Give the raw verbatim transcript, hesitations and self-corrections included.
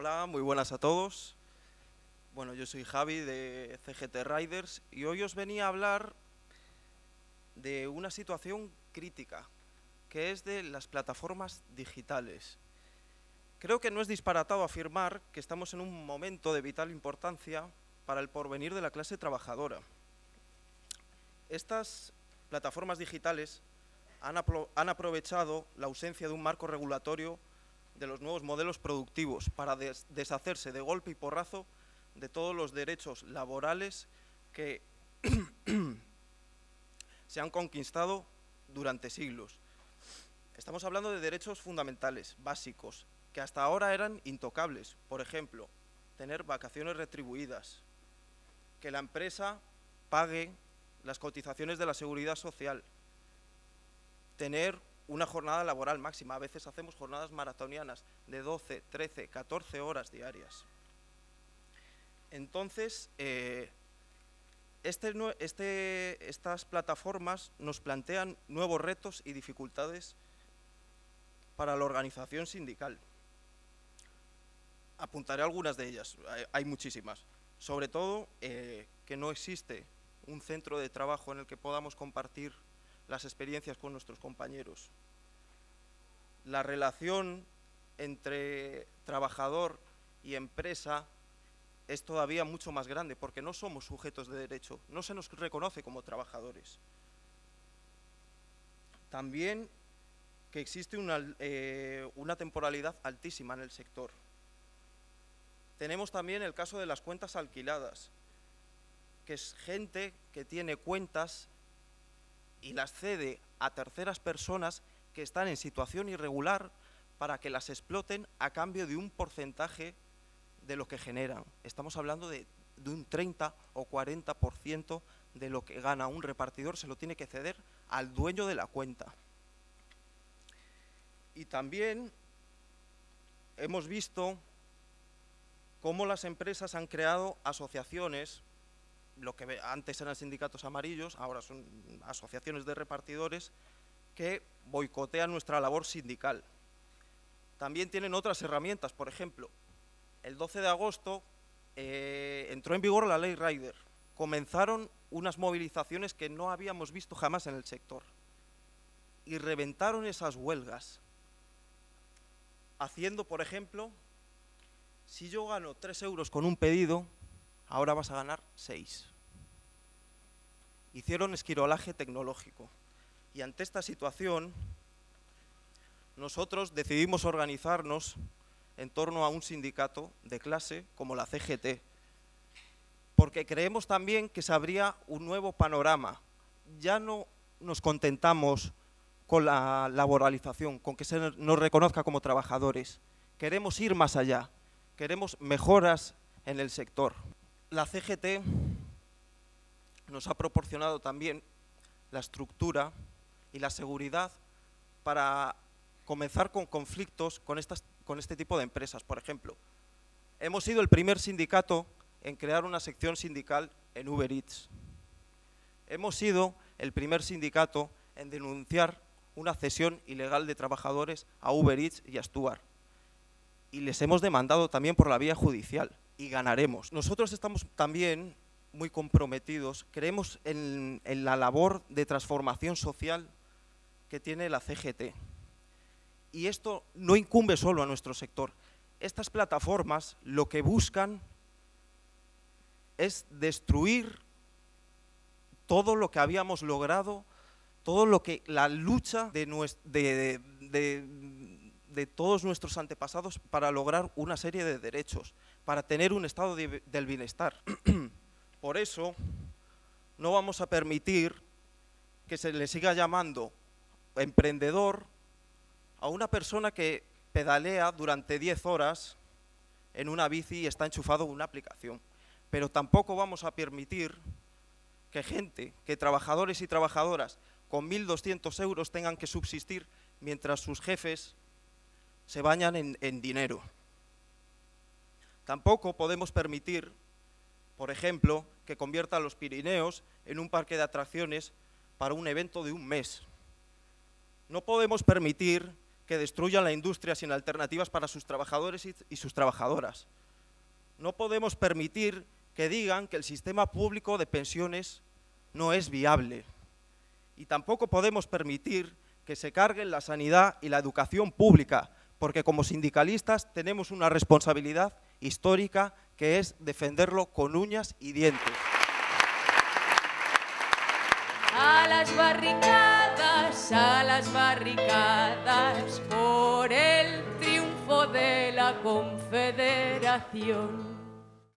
Hola, muy buenas a todos. Bueno, yo soy Javi de C G T Riders y hoy os venía a hablar de una situación crítica, que es de las plataformas digitales. Creo que no es disparatado afirmar que estamos en un momento de vital importancia para el porvenir de la clase trabajadora. Estas plataformas digitales han, han aprovechado la ausencia de un marco regulatorio de los nuevos modelos productivos para des deshacerse de golpe y porrazo de todos los derechos laborales que se han conquistado durante siglos. Estamos hablando de derechos fundamentales, básicos, que hasta ahora eran intocables. Por ejemplo, tener vacaciones retribuidas, que la empresa pague las cotizaciones de la seguridad social, tener una jornada laboral máxima. A veces hacemos jornadas maratonianas de doce, trece, catorce horas diarias. Entonces, eh, este, este, estas plataformas nos plantean nuevos retos y dificultades para la organización sindical. Apuntaré algunas de ellas, hay, hay muchísimas. Sobre todo, eh, que no existe un centro de trabajo en el que podamos compartir las experiencias con nuestros compañeros. La relación entre trabajador y empresa es todavía mucho más grande porque no somos sujetos de derecho, no se nos reconoce como trabajadores. También que existe una, eh, una temporalidad altísima en el sector. Tenemos también el caso de las cuentas alquiladas, que es gente que tiene cuentas y las cede a terceras personas que están en situación irregular para que las exploten a cambio de un porcentaje de lo que generan. Estamos hablando de, de un treinta o cuarenta por ciento de lo que gana un repartidor se lo tiene que ceder al dueño de la cuenta. Y también hemos visto cómo las empresas han creado asociaciones, lo que antes eran sindicatos amarillos, ahora son asociaciones de repartidores que boicotean nuestra labor sindical. También tienen otras herramientas, por ejemplo, el doce de agosto eh, entró en vigor la ley Rider. Comenzaron unas movilizaciones que no habíamos visto jamás en el sector y reventaron esas huelgas, haciendo, por ejemplo, si yo gano tres euros con un pedido, ahora vas a ganar seis. Hicieron esquirolaje tecnológico. Y ante esta situación, nosotros decidimos organizarnos en torno a un sindicato de clase como la C G T, porque creemos también que se abría un nuevo panorama. Ya no nos contentamos con la laboralización, con que se nos reconozca como trabajadores. Queremos ir más allá, queremos mejoras en el sector. La C G T nos ha proporcionado también la estructura y la seguridad para comenzar con conflictos con, estas, con este tipo de empresas. Por ejemplo, hemos sido el primer sindicato en crear una sección sindical en Uber Eats. Hemos sido el primer sindicato en denunciar una cesión ilegal de trabajadores a Uber Eats y a Stuart. Y les hemos demandado también por la vía judicial y ganaremos. Nosotros estamos también muy comprometidos, creemos en, en la labor de transformación social que tiene la C G T. Y esto no incumbe solo a nuestro sector. Estas plataformas lo que buscan es destruir todo lo que habíamos logrado, todo lo que la lucha de, de, de, de todos nuestros antepasados para lograr una serie de derechos, para tener un estado de, del bienestar. Por eso no vamos a permitir que se le siga llamando emprendedor a una persona que pedalea durante diez horas en una bici y está enchufado a una aplicación. Pero tampoco vamos a permitir que gente, que trabajadores y trabajadoras con mil doscientos euros tengan que subsistir mientras sus jefes se bañan en, en dinero. Tampoco podemos permitir, por ejemplo, que convierta a los Pirineos en un parque de atracciones para un evento de un mes. No podemos permitir que destruyan la industria sin alternativas para sus trabajadores y, y sus trabajadoras. No podemos permitir que digan que el sistema público de pensiones no es viable. Y tampoco podemos permitir que se carguen la sanidad y la educación pública, porque como sindicalistas tenemos una responsabilidad histórica que es defenderlo con uñas y dientes. A las barricadas, a las barricadas, por el triunfo de la Confederación.